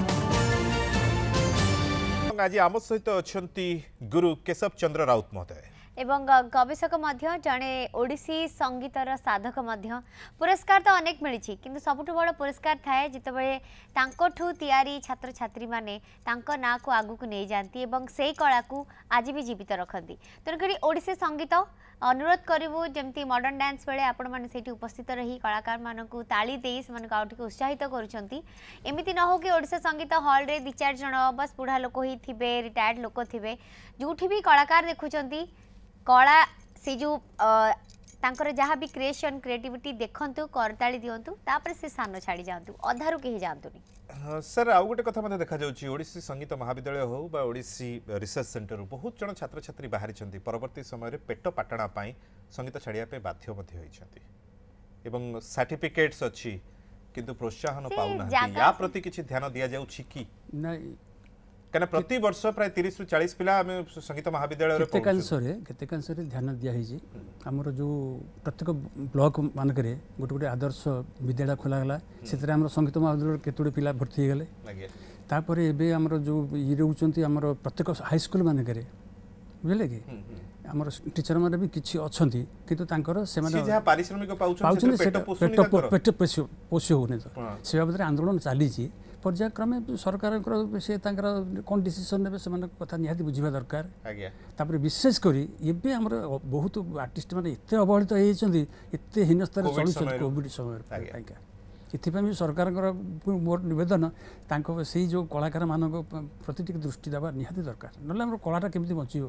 आज आम सहित अच्छी गुरु केशव चंद्र राउत महोदय
एवं गवेषक मध्य जड़े ओडिसी संगीतर साधक मध्य पुरस्कार तो अनेक मिली किंतु सबुठ बड़ पुरस्कार थाए जितेबाला तांकोठू तैयारी छात्र छात्री माने तांको ना को आगु को नहीं जाती एवं से कला को आज भी जीवित रखती तेणुक ओडिसी संगीत अनुरोध करूँ जमती मॉडर्न डांस बेले आपण मैंने से उपस्थित रही कलाकार मानक ताली दे से उत्साहित करमती न हो कि ओडिशा संगीत हॉल रे 2-4 जन बस बुढ़ा लोक ही थे रिटायर्ड लोक थे जो भी कलाकार देखुंट कला से जो तांकर जहाँ भी क्रिएशन क्रिएटिविटी देखंतु करताली दियंतु तापर से सान छाड़ी जांतु अधारु केही जांतुनी
सर आउ गोटे कथा मते देखा जाउची ओडिसी संगीत महाविद्यालय हो बा ओडिसी रिसर्च सेंटर बहुत जन छात्र छात्री बाहरी छंती परवर्ती समय रे पेट पाटणा पाई संगीत छाड़िया पे बाध्य मध्ये होई छंती एवं सर्टिफिकेट्स अछि किंतु प्रोत्साहन पाउना या प्रति किछि ध्यान दिया जाउची की
नहीं
कने प्रति वर्ष प्राय 30 रु 40 पिला हम संगीत महाविद्यालय रे
केते ध्यान दिया हिजी हमर जो प्रत्येक ब्लॉक मानक रे गोटे गोटे आदर्श विद्यालय खोला गला सेतरे हमर संगीत महाविद्यालय केतोडे पिला भर्ती हे गले तापरे एबे हमर जो इ रहउचंती हमर प्रत्येक हाई स्कूल मानक रे बुझले कि हमर टीचर माने भी किछि अछंती किंतु तांकर से माने
जे पारिश्रमिक पाउछन
पेट पोषि होने तो से बाबत आंदोलन चाली छी पर्यायक्रमे सरकार से कौन डिसीजन ने से कथा निहाती बुझा दरकार तापर विशेष करी एबे हमर बहुत आर्टिस्ट माने एते अवहेलित होइछंती एते हीन स्तर चलुछन कोविड समय पाइका इथिपा भी सरकार मोर निवेदन तांको से जो कलाकार मानक प्रति टिक दृष्टि देबा निहाती दरकार नले हमर कलाटा केमति बचियो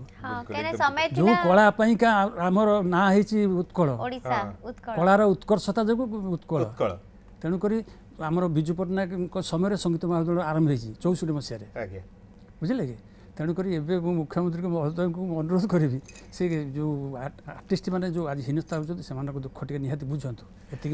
जो कला पाइका हमर ना हेछि उत्कल
ओडिसा उत्कल
कलार उत्कर्षता जगु उत्कल तेणु करी आमर विजु पट्टनायक समय संगीत महाविद्यालय आरंभ होती 64 मसीह बुझे कि तेणुक मुख्यमंत्री महोदय को अनुरोध करी से जो आर्टिस्ट मैंने जो आज हीनस्था होती से दुख टे निहाती बुझंतु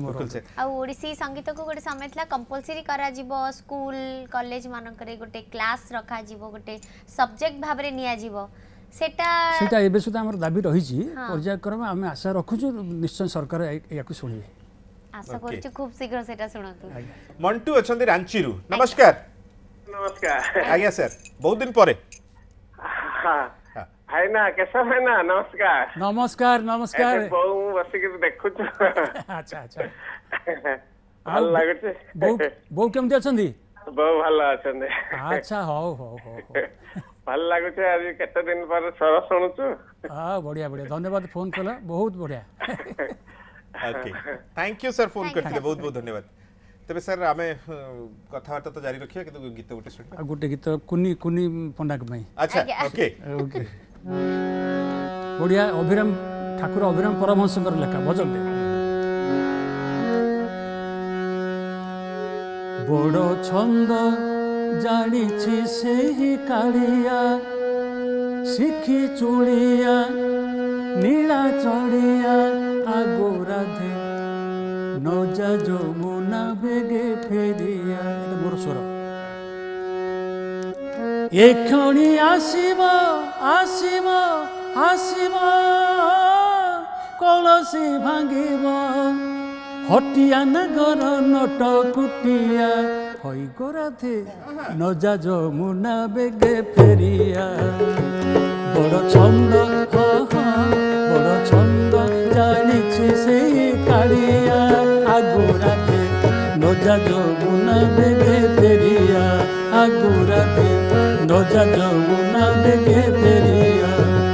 ओडिसी संगीत को गोटे समय था कंपलसरी करा जीवो स्कूल कॉलेज मानक गोटे क्लास रखा जीवो गोटे सब्जेक्ट भाव में निया जीवो सेटा
एबे सुधा हमर दाबी रही पर्यायक्रम आम आशा रखुचु निश्चय सरकार या शुणवे
आशा करछु खूब शीघ्र सेटा सुनतु
मंटू अछंती रांची रु नमस्कार
नमस्कार
आज्ञा सर बहुत दिन परे
हाय ना कैसा है ना नमस्कार
नमस्कार नमस्कार
बहु बस के देखु
अच्छा अच्छा
ভাল लागुছে
बहु केमति अछंती
बहु ভালো अछंती
अच्छा हो हो हो
ভাল लागुছে आज केते दिन पर स्वर सुनुछु
हां बढ़िया बढ़िया धन्यवाद फोन कला बहुत बढ़िया
okay thank you sir phone करथिले बहुत बहुत धन्यवाद तबे सर आमे कथावार्ता तो जारी रखिया कि गीत गोटे सुन
गोटे गीत कुनी कुनी पंडा के भाई
अच्छा ओके
ओके बढ़िया अभिराम ठाकुर अभिराम परमहंसकर लेखा भजन दे बड़ छंद जानी छी सेही कालिया सिखी चुलिया नीला चढ़िया आगो राधे नौजा जमुना बेगे फेरिया मोर स्वर ए क्षणी आसीब आसीब आसीब कलसी भांगिब हटिया नगर नट कुटिया हई गोराधे नजा जमुना बेगे फेरिया बड़ छंद बड़ छंद जानिछि से कालिया आगोराधे नजा जमुना बेगे फेरिया आगोराधे नजा जमुना बेगे फेरिया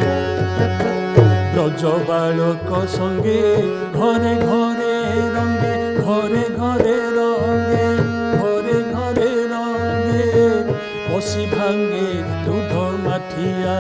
ब्रज बालक संगे घरे घरे रंगे घरे घरे रंगे घरे घरे रंगे बसी भांगे दूध माठिया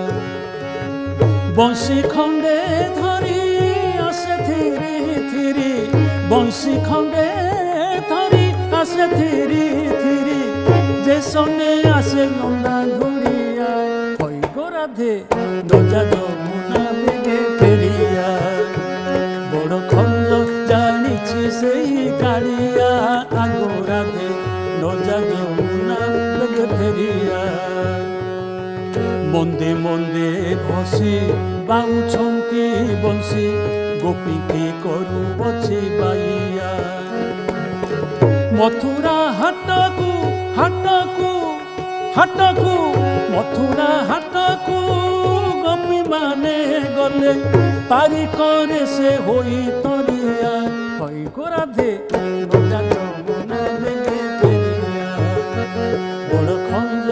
बंशी खंडे धरी आसे थिरी थिरी बंशी खंडे धरी आसे थिरी थिरी जे सने आसे लंडा घुड़िया हई गोराधे नजा जमुना बेगे फेरिया बड़ खंड जानिछि सेही कालिया आगोराधे नजा जमुना बेगे फेरिया मंदे मंदे भसी बाउछंती बंशी गोपी की करू बची बाइया मथुरा हाटकू हाटकू हाटकू मथुरा हाटकू गोपी माने गले पारी करे से होई तरिया हई गोराधे नजा जमुना बेगे फेरिया बड़ खंज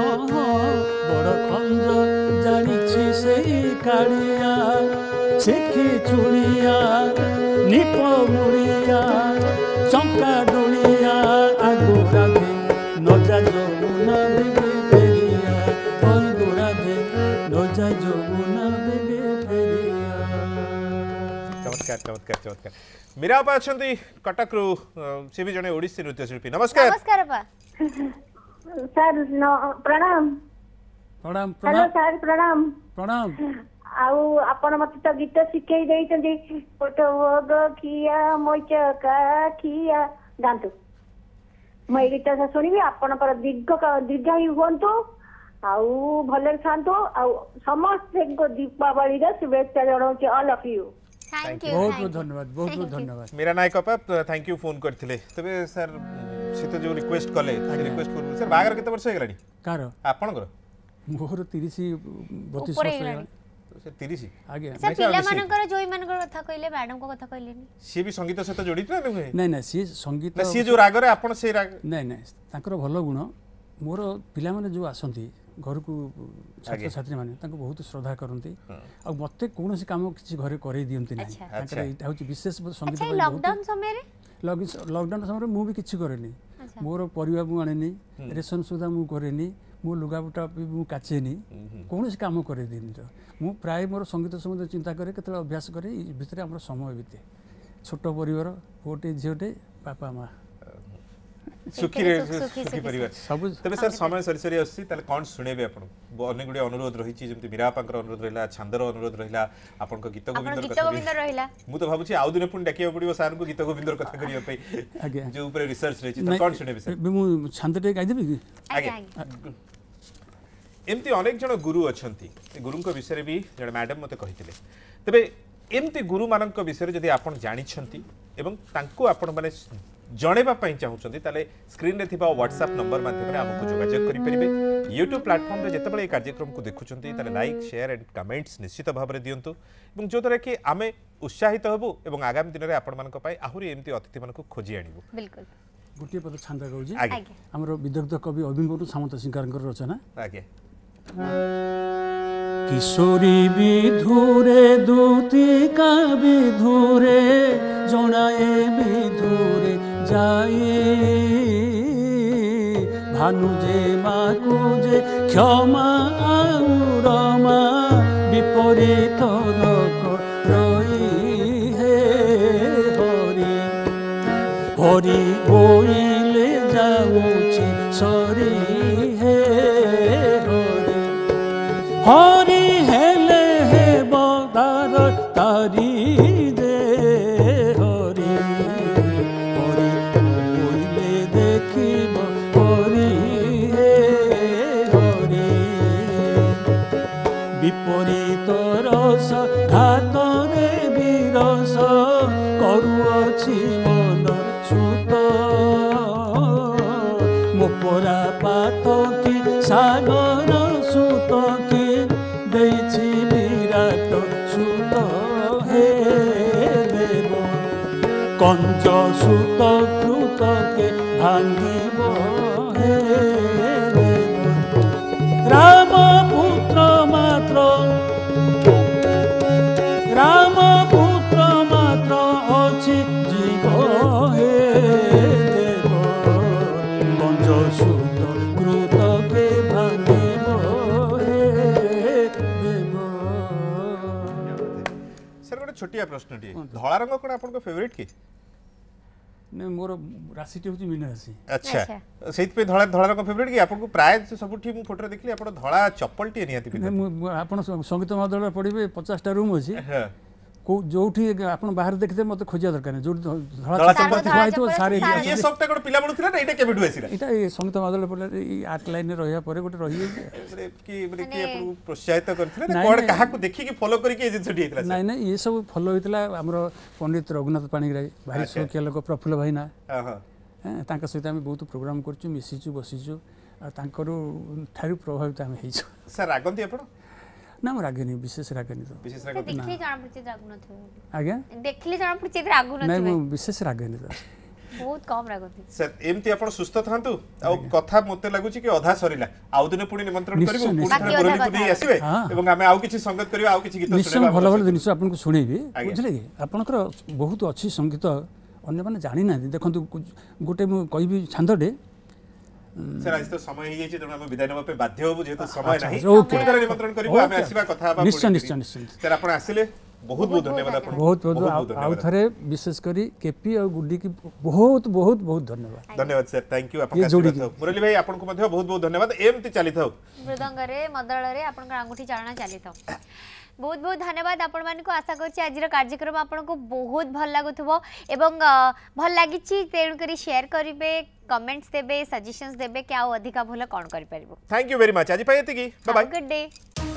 बड़ खंज जानिछि सेही कालिया शिखी चुड़िया निप मुड़िया चंका डोलिया आगोराधे नजा जमुना बेगे फेरिया हई गोराधे नजा जमुना बेगे फेरिया।
चमत्कार चमत्कार चमत्कार मीरा अपा अछंती कटक रु से भी जने ओडिसी नृत्यशिल्पी नमस्कार
नमस्कार अपा
सर प्रणाम
प्रणाम
हेलो
प्रणाम
सर प्रणाम
प्रणाम
आउ आपण मत तो गीत शिखई देइछन्ती फोटो भोग खिया मोचका खिया गांतु मैं गीत शुणिबी आपणकर दीर्घायु हुंतु आउ भले थांतु आउ समस्त दीपावली शुभेच्छा जनाऊँ all of you
thank you
बहुत बहुत धन्यवाद बहुत बहुत धन्यवाद
मीरा नायक अपा थैंक यू फोन करथिले तबे सर से तो जो रिक्वेस्ट कले से रिक्वेस्ट पूर्व सर बागर केते वर्ष हेगलानी
कार
आपनकर
मोर 30 32 वर्ष
हेगलानी
से 30
आगे
सर पिला मानकर जोई मानकर कथा कहले मैडम को कथा कहलेनी
सी भी संगीत से तो जड़ित ना
नहीं नहीं सी संगीत
ना सी जो राग रे आपण से राग
नहीं नहीं ताकर भलो गुण मोर पिला माने जो आसंती घर को छात्र छात्री माने ताको बहुत श्रद्धा करंती आ मते कोनोसी काम किछि घरे करे दियंती नाही ताकर एटा होची विशेष संगीत
अच्छा लॉकडाउन समय रे
लॉकडाउन समय मु भी किछि करेनी मोर परिवार मु आनेनी रेशन सुधा मु करेनी मो लुगाबुटा भी मु काचेनी कोनोसी काम करे दिनी तो मु प्राय मोर संगीत संबंध चिंता करे केतला अभ्यास करे भितर हमर समय बीते छोट परिवार पोटे झियोटे पापा माँ
सुखी परिवार सब तबे सर समय सरी सरी आसी ताले कोन सुनेबे आपण अनेक गुडी अनुरोध रही छी जेमति मीरा पाकर अनुरोध रहिला छांदर अनुरोध रहिला आपण को गीत गोविंदर कथा
रहिला
मु तो भाबुची आउ दिने पुन डाकिया पडिबो सर को गीत गोविंदर कथा करिया पई जो ऊपर रिसर्च रही छी तो कोन सुनेबे सर
मु छांदटे गाइ देबी
आगे एमती अनेक जन गुरु अछंती गुरुंक विषय भी जन मैडम मते कहिथिले तबे एमती गुरु मानक विषय जदि आपण जानि छंती एवं तांको आपण माने जणेबा पई चाहुचंती ताले स्क्रीन रे थिबा व्हाट्सएप नंबर माध्यम रे हमको जोगाजोग करि परिबे यूट्यूब प्लेटफॉर्म रे जतबळे कार्यक्रम को देखुचंती ताले लाइक शेयर एंड कमेंट्स निश्चित भाव रे दियंतु एवं जो तरह कि आमे उत्साहित हबु एवं आगामी दिन रे आपण मानक पई आहुरी एमती अतिथि मानक खोजी आनिबु
बिल्कुल
गुटिए पद छांदा कहूजी
आगे
हमरो विदग्ध कवि अभिमन्यु सामंत सिंहकार रचना
आगे
किशोरी विधुरे दूतिका विधुरे जनाए विधुरे जाए भानुजे माकुजे क्षमा आउ रमा विपरीत लोक रही हे हरि हरि बोइले जाऊछि सरी हे हरि हेले हे बदार तारी दे हरि हरि बोइले देखिब हरि हे हरि विपरीत रस घातरे विरस करुअछि मन सुत मोपरा पात कि सागर सुत कि देछि विराट सुत हे देव कंज सुत कृत के भांगिब हे देव राम पुत्र मात्र अछि जीव हे देव कंज सुत कृत के भांगिब हे देव।
सर गोटे छोटिया प्रश्नटी धला रंग कोन आपन को फेवरेट की
ने मोर राशि हूँ मीन राशि।
अच्छा से धला धला रंग फेवरेट कि आपको प्राय सबुठी मु फोटो देखली आप धला चप्पल टी निहाती
आप संगीत महाविद्यालय पढ़े 50टा रूम अच्छी जो आप बाहर देखते मत खोजा दरकार नहीं जो धला चप्पल थुआ सारे
ये सबटा कोन पिला बडुथिला ना एटा केबेठु आसीला
एटा संगीत महाविद्यालय पढ़े आर्ट लाइन रे रहिया परे गोटे रही
कि आपको प्रोत्साहित करथिले ना कोड काहा को देखि कि फॉलो करी के जिंसटी हेतला
नहीं नहीं ये सब फॉलो होइतला हमरो पंडित रघुनाथ पाणिग्राही भारी शौकिया लोक प्रफुल्ल भाईना तांका सहित आम बहुत प्रोग्राम करछु मिसिछु बसिछु तांकर ठारू प्रभावित आम हेइछु।
सर रागंती आपण
ना रागनी विशेष रागनी तो
विशेष रागनी
देखली जान पड़ते जागु नथो
आज्ञा
देखली जान पड़ते रागु नथो
नहीं विशेष रागनी तो
बहुत कम रागती।
सर एमती आपण सुस्थ थांतु आ कथा मते लागुची कि आधा सरीला आउ दिन पुणी निमंत्रण करिवो पुणी मुरली पुणी आसीबे एवं आमे आउ किछि संगत करियो आउ किछि गीत सुनेबा
भलो भलो जिनिस आपन को सुनेबी बुझले कि आपनकर बहुत अच्छी संगीत अन्य माने जानि ना देखंतु गोटे मु कहबी छांदडे
सर आज तो समय ही जाइए हम विदाय नबा पे बाध्य होबु जेतु समय नाही पुनः निमंत्रण करिवो आमे आसीबा कथा हबा
निश्चय निश्चय निश्चय
सर आपण आसिले बहुत बहुत धन्यवाद आपण
बहुत आउ थरे विशेष करी केपी और गुड्डी की बहुत बहुत बहुत धन्यवाद
धन्यवाद सर थैंक यू आपण मुरली भाई आपण को मध्ये बहुत बहुत धन्यवाद एमती चली थाउ
मृदंग रे मदळ रे आपण अंगूठी चालना चली थाउ बहुत बहुत धन्यवाद आपण मान को आशा करछि आज कार्यक्रम आपण को बहुत भल लागुथबो एवं भल लागिछि तेणु करी शेयर करिवे कमेंट्स देबे सजेशंस देबे कि आ अधिका भल कोन करि परिबो।
थैंक यू वेरी मच आज पाएति की बाय बाय
गुड डे।